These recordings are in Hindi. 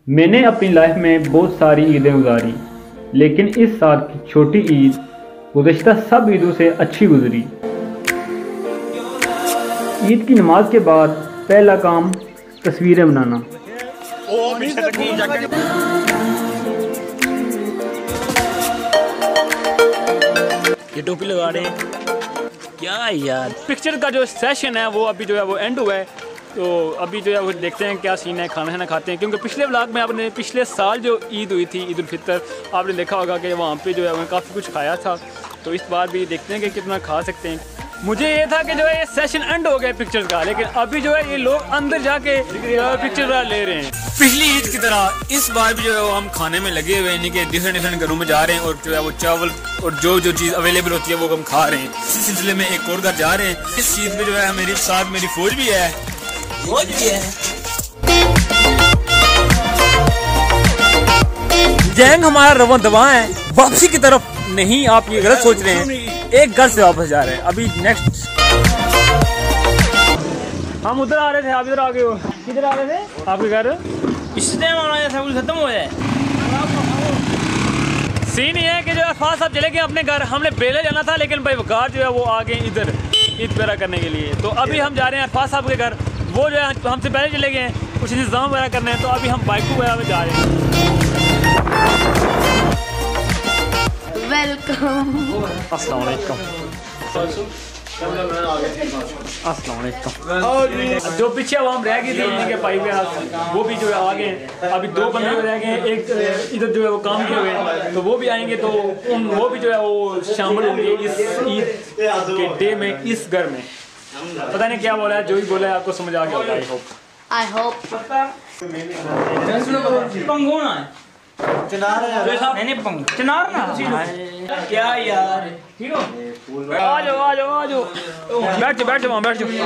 मैंने अपनी लाइफ में बहुत सारी ईदें गुजारी, लेकिन इस साल की छोटी ईद गुज़श्ता सब ईदों से अच्छी गुजरी। ईद की नमाज के बाद पहला काम तस्वीरें बनाना। ये टोपी लगा रहे हैं क्या यार। पिक्चर का जो सेशन है वो अभी जो है वो एंड हुआ है, तो अभी जो है वो देखते हैं क्या सीन है, खाना खाना खाते हैं। क्योंकि पिछले व्लॉग में आपने पिछले साल जो ईद हुई थी, ईद उल फितर, आपने देखा होगा कि वहाँ पे जो है वो काफ़ी कुछ खाया था। तो इस बार भी देखते हैं कि कितना खा सकते हैं। मुझे ये था कि जो है ये सेशन एंड हो गया पिक्चर्स का, लेकिन अभी जो है ये लोग अंदर जाके पिक्चर ले रहे हैं। पिछली ईद की तरह इस बार भी जो है वो हम खाने में लगे हुए हैं कि डिफरेंट डिफरेंट घरों में जा रहे हैं और जो है वो चावल और जो जो चीज़ अवेलेबल होती है वो हम खा रहे हैं। इस सिलसिले में एक और घर जा रहे हैं। इस चीज़ में जो है मेरे साथ मेरी फौज भी है। जैंग हमारा रवा दवा है, वापसी की तरफ नहीं। आप ये गलत सोच रहे हैं, एक घर से वापस जा रहे हैं। अभी नेक्स्ट हम उधर आ रहे थे, आप इधर आ गए हो। किधर आ रहे थे? आपके घर इस टाइम आना था, कुछ खत्म हो जाए। सीन ये है कि जो है फास्ट साहब चले गए अपने घर, हमने बेले जाना था, लेकिन भाई वकार जो है वो आ गए इधर ईद वगैरह करने के लिए। तो अभी हम जा रहे हैं फास्ट साहब के घर, वो जो है हमसे पहले चले गए हैं, कुछ इंतजाम वगैरह करने हैं। तो अभी हम बाइक वगैरह में जा रहे हैं। वेलकम। अस्सलाम वालेकुम। अस्सलाम वालेकुम। जो पीछे वो हम रह गए थे इनके पाई पे वो भी जो है आ गए। अभी दो बंदे रह गए, एक इधर जो है वो काम किए हुए, तो वो भी आएंगे। तो वो भी जो है वो शामिल होंगे इस ईद के डे में, इस घर में। पता नहीं क्या बोला है, जो भी बोला है आपको समझ आ गया। आई होप चनार ना क्या यार। आ जाओ आ जाओ आ जाओ, बैठ जाओ बैठ जाओ बैठ जाओ।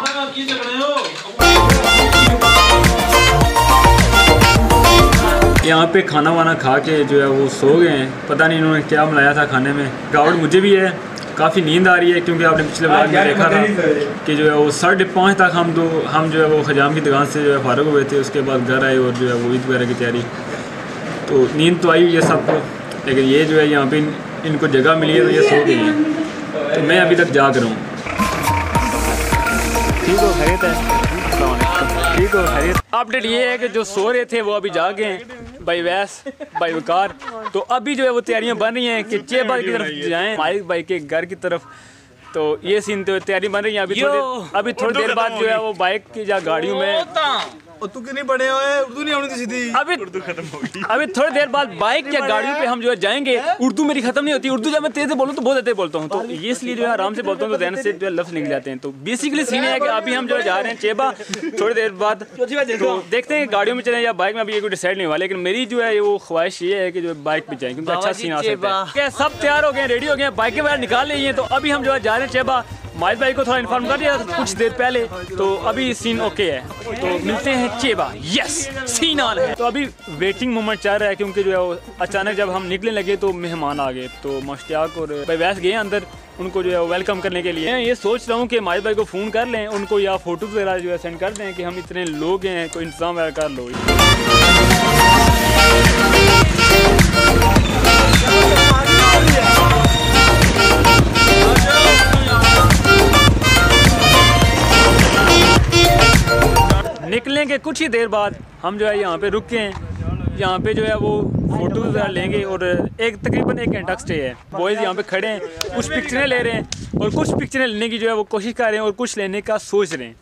यहाँ पे खाना वाना खा के जो है वो सो गए हैं। पता नहीं इन्होंने क्या मिलाया था खाने में। गाउड मुझे भी है, काफ़ी नींद आ रही है, क्योंकि आपने पिछले बार में देखा था कि जो है वो 5:30 तक हम जो है वो खजाम की दुकान से जो है फारग हुए थे। उसके बाद घर आए और जो है वो ईद वगैरह की तैयारी। तो नींद तो आई हुई है सबको, लेकिन ये जो है यहाँ पे इनको जगह मिली है तो ये सो गई है। तो मैं अभी तक जाग रहा हूँ। ठीक हो खैरियत है? ठीक हो खैरियत? अपडेट ये है कि जो सो रहे थे वो अभी जाग गए हैं, भाई वैस भाई वकार। तो अभी जो है वो तैयारियां बन रही हैं कि चेबा की तरफ जाएं, मालिक भाई के घर की तरफ। तो ये सीन तो तैयारी बन रही है। अभी थोड़ी देर बाद जो है वो बाइक की या गाड़ियों में तू नहीं बने हुए, उर्दू नहीं आनी थी सीधी। अभी उर्दू खत्म हो गई। अभी थोड़ी देर बाद बाइक या गाड़ियों पे हम जो है जाएंगे। उर्दू मेरी खत्म नहीं होती, उर्दू जब मैं तेज से बोलूँ तो बहुत तेज बोलता हूँ, तो ये इसलिए जो है आराम से बोलता हूँ, तो ध्यान से जो है लफ्ज़ निकल जाते हैं। तो बेसिकली सीन है कि अभी हम जो है जा रहे हैं चेबा, थोड़ी देर बाद तो देखते हैं गाड़ियों में चलें या बाइक में। अभी ये कोई डिसाइड नहीं हुआ, लेकिन मेरी जो है वो ख्वाहिश ये है कि जो बाइक पे जाएं, क्योंकि अच्छा सीन आ सकता है। सब तैयार हो गए, रेडी हो गए, बाइकें वगैरह निकाल ली हैं। तो अभी हम जो है जा रहे हैं चेबा। माहिद भाई को थोड़ा इन्फॉर्म कर दिया कुछ देर पहले, तो अभी सीन ओके है। तो मिलते हैं चेबा। यस सीन ऑन है। तो अभी वेटिंग मोमेंट चल रहा है, क्योंकि जो है वो अचानक जब हम निकलने लगे तो मेहमान आ गए। तो मुश्ताक और भाई वैस गए अंदर उनको जो है वेलकम करने के लिए। ये सोच रहा हूँ कि माहिद भाई को फ़ोन कर लें उनको, या फ़ोटो वगैरह जो है सेंड कर दें कि हम इतने लोग हैं, कोई इंतज़ाम वगैरह कर लो। निकलने के कुछ ही देर बाद हम जो है यहाँ पे रुके हैं। यहाँ पे जो है वो फोटोज लेंगे और तकरीबन 1 घंटा स्टे है। बॉयज़ यहाँ पे खड़े हैं, कुछ पिक्चरें ले रहे हैं और कुछ पिक्चरें लेने की जो है वो कोशिश कर रहे हैं और कुछ लेने का सोच रहे हैं।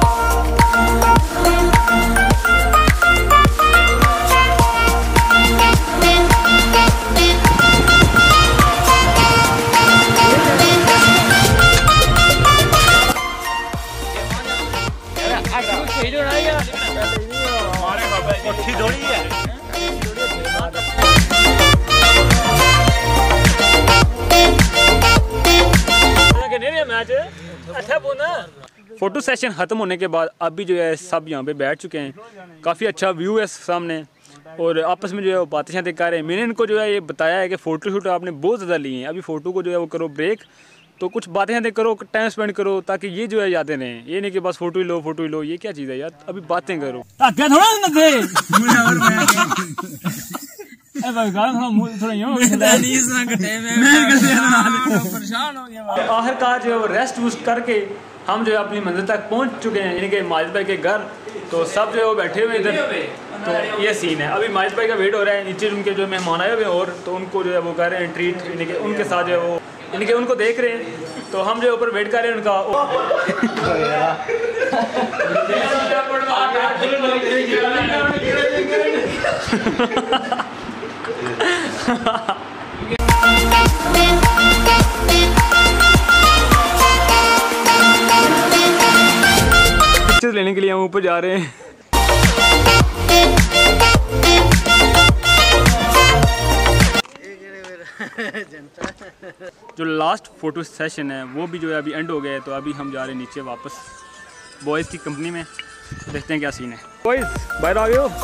फोटो सेशन ख़त्म होने के बाद अभी जो है सब यहाँ पे बैठ चुके हैं। काफ़ी अच्छा व्यू है सामने और आपस में जो है वो बातें शातें कर रहे हैं। मैंने इनको जो है ये बताया है कि फ़ोटो शूट आपने बहुत ज़्यादा लिए हैं, अभी फ़ोटो को जो है वो करो ब्रेक, तो कुछ बातें शातें करो, टाइम स्पेंड करो, ताकि ये जो है यादें रहें। ये नहीं कि बस फोटो ही लो, ये क्या चीज़ है यार, अभी बातें करो। आखिरकार जो है वो रेस्ट वूस्ट करके हम जो है अपनी मंजिल तक पहुंच चुके हैं, यानी कि माजिद भाई के घर। तो सब जो है वो बैठे हुए इधर, तो ये सीन है। अभी माजिद भाई का वेट हो रहा है, नीचे उनके जो मेहमान आए हुए हैं और तो उनको जो है वो कर रहे हैं ट्रीट, यानी कि उनके साथ जो है वो यानी कि उनको देख रहे हैं। तो हम जो है ऊपर वेट कर रहे हैं उनका। पिक्चर्स लेने के लिए हम ऊपर जा रहे हैं। जो लास्ट फोटो सेशन है वो भी जो है अभी एंड हो गया है, तो अभी हम जा रहे हैं नीचे वापस बॉयज़ की कंपनी में। देखते हैं क्या सीन है। बॉयज़ बाहर आ गए हो?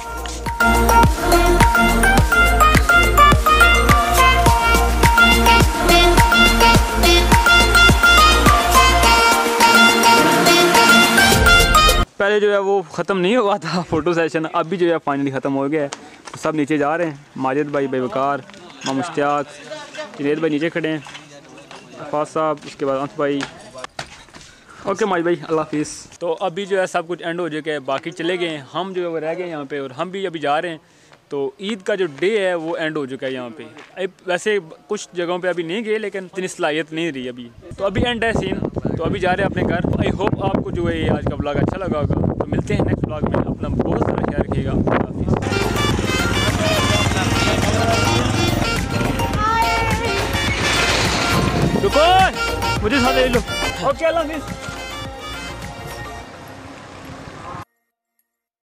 पहले जो है वो ख़त्म नहीं हुआ था फ़ोटो सेशन, अभी जो है फाइनली ख़त्म हो गया है। तो सब नीचे जा रहे हैं। माजिद भाई, बेवकार, मुश्ताक, जुनैद भाई नीचे खड़े हैं, अफाज साहब, उसके बाद अंत भाई। ओके माजिद भाई, अल्लाह हाफिज़। तो अभी जो है सब कुछ एंड हो चुका है, बाकी चले गए हैं, हम जो है वो रह गए यहाँ पे और हम भी अभी जा रहे हैं। तो ईद का जो डे है वो एंड हो चुका है यहाँ पे। वैसे कुछ जगहों पे अभी नहीं गए, लेकिन इतनी सलाहियत नहीं रही अभी, तो अभी एंड है सीन। तो अभी जा रहे हैं अपने घर। आई होप आपको जो है आज का व्लॉग अच्छा लगा होगा। तो मिलते हैं नेक्स्ट व्लॉग में। अपना बहुत सारा ख्याल रखिएगा। मुझे साथ ले लो। ओके, अल्लाह हाफिज़।